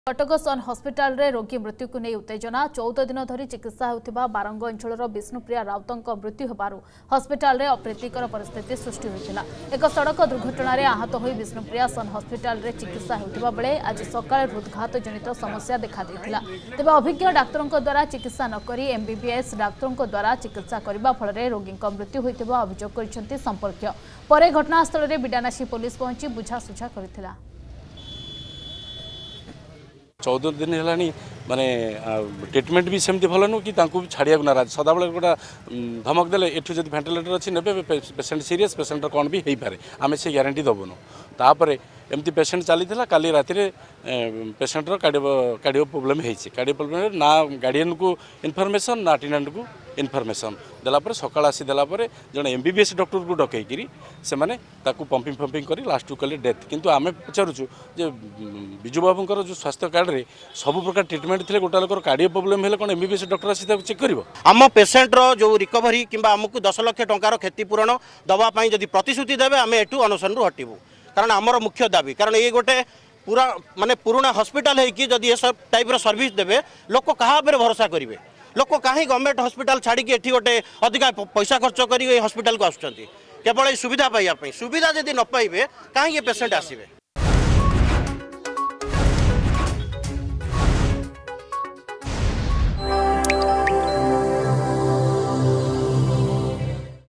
कटक सन hospital रे रोगी मृत्यु को नहीं उत्तेजना 14 दिन धरी चिकित्सा होतिबा बारंग अंचल विष्णुप्रिया राउतंक मृत्यु होबारु हस्पिटाल रे अप्रीतिकर परिस्थिति सृष्टि होइतिला। एक सड़क दुर्घटना रे आहत होई विष्णुप्रिया सन हस्पिटाल रे चिकित्सा होतिबा बेले आज सकाळे हृदघात जनित समस्या देखा देइतिला। तेबे अभिज्ञ डाक्टरंक द्वारा चिकित्सा न करी एमबीबीएस डाक्टरंक द्वारा चिकित्सा करबा फल रे रोगींक मृत्यु होइतिबा अभियोग करिसेंती संपर्क। परे घटनास्थल रे बिडानासी पुलिस पहुंची बुझासुझा करथिला। 14 दिन है माने ट्रिटमेंट भी सेमती भल नु कि छाड़िया नाराज सदा बेले गोटा धमक देले एठू जब भेंटिलेटर अच्छी ने पेसेंट सीरीयस पेसेंट कौन भी हो पारे आम से ग्यारंटी दबुनु। तापर एमती पेसेंट चली काली राति पेसेंटर कार्डियो प्रोब्लेम होती कार्डियो प्रोब्लेम ना गार्डियन को इनफॉरमेशन ना अटेंडेंट को इनफॉरमेशन देलापर सकाळ आसी देलापर जड़े एमबीबीएस डॉक्टर को डकईकरी से माने ताकू पंपिंग फंपिंग कर लास्ट कले डेथ। किंतु आम पचारूँ जे विजु बाबूर जो स्वास्थ्य कार्ड रे सब प्रकार ट्रिटमेंट थे गोटा लोकर कार्डियो प्रोब्लेम है कौन एमबीबीएस डॉक्टर आसी चेक कर आम पेसेंटर जो रिकवरी कि आमको 10 लाख टंकार क्षतिपूरण दवाई जब प्रतिश्रुति देवे आम एठू अनशन हटू कारण आमर मुख्य दाबी कारण ये गोटे पूरा माने पुराना हॉस्पिटल है कि जदि ये सब टाइप सर्विस देवे लोक क्या भरोसा करेंगे लोक कहीं गवर्नमेंट हॉस्पिटल छाड़ी एठी गोटे अधिका पैसा खर्च कर हॉस्पिटल को आसुँच केवल सुविधा पाइबा सुविधा जदि न पाइबे कहीं पेसेंट आसवे।